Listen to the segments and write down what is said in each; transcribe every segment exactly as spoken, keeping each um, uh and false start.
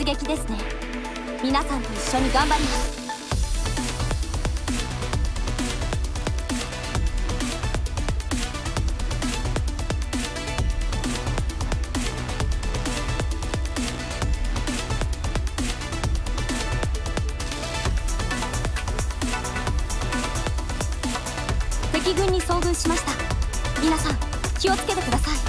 出撃ですね。皆さんと一緒に頑張ります。敵軍に遭遇しました。皆さん気をつけてください。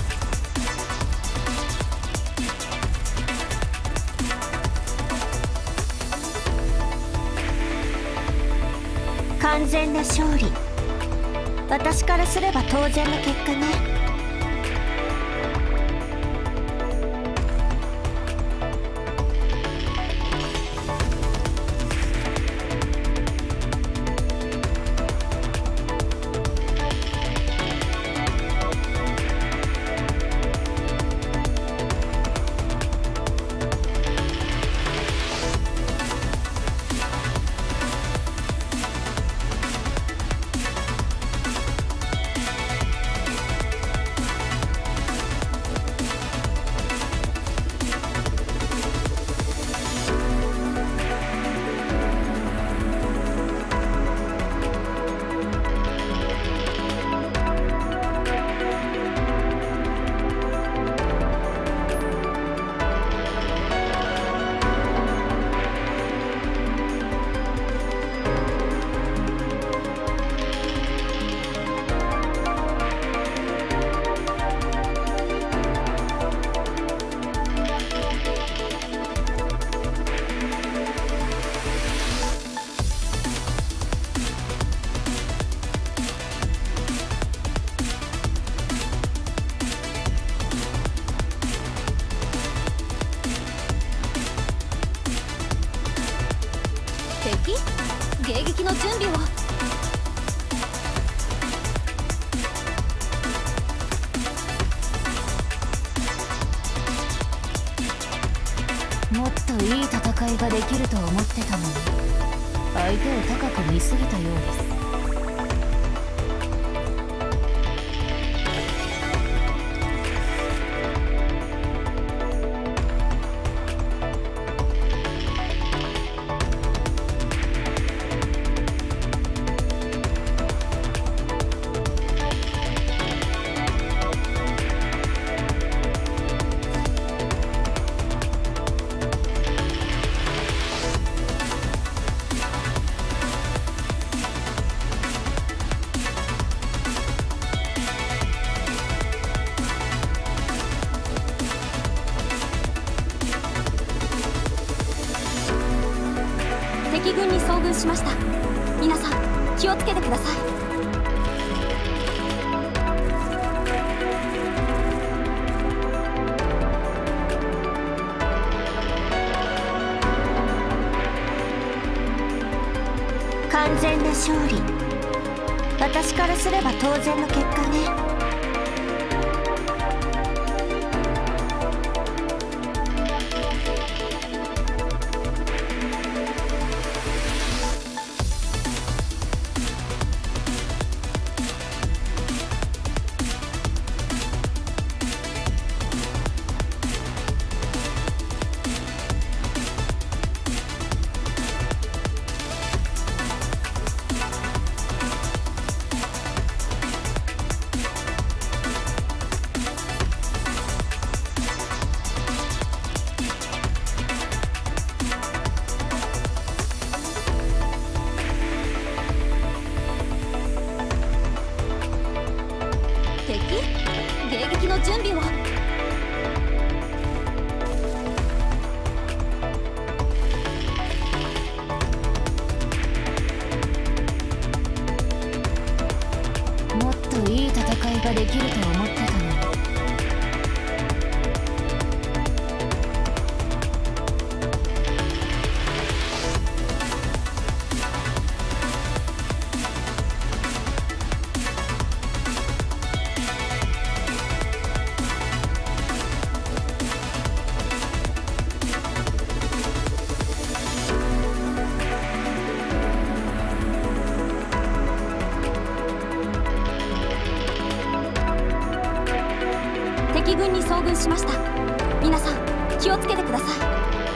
完全な勝利。私からすれば当然の結果ね。敵？迎撃の準備を。 もっといい戦いができると思ってたのに、相手を高く見すぎたようです。 敵軍に遭遇しました。皆さん気をつけてください。 完全な勝利。私からすれば当然の結果ね。敵？迎撃の準備を。 もっといい戦いができると思ってたのに。 敵軍に遭遇しました。皆さん気をつけてください。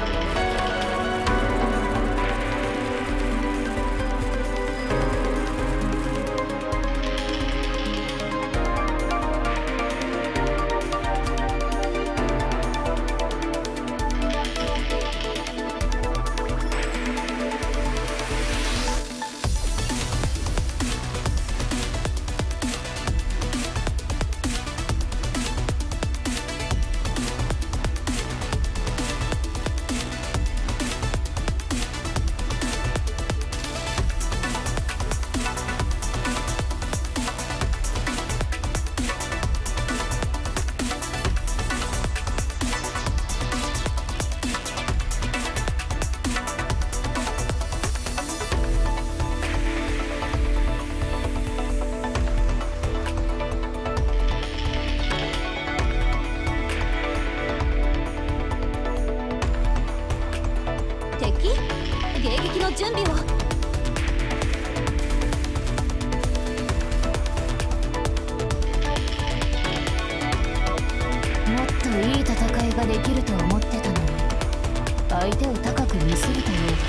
迎撃の準備を。 もっといい戦いができると思ってたのに、相手を高く見すぎたようです。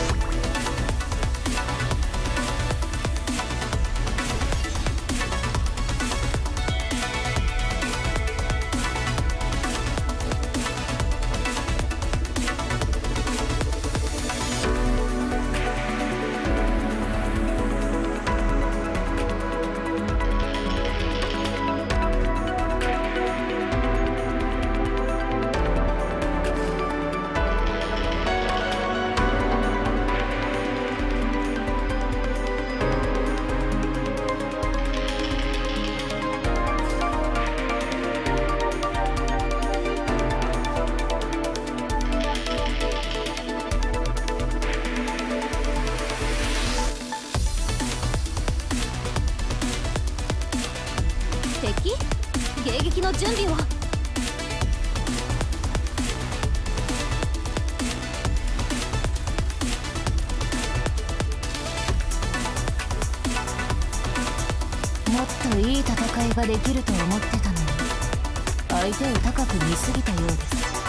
敵？迎撃の準備を。 もっといい戦いができると思ってたのに、相手を高く見すぎたようです。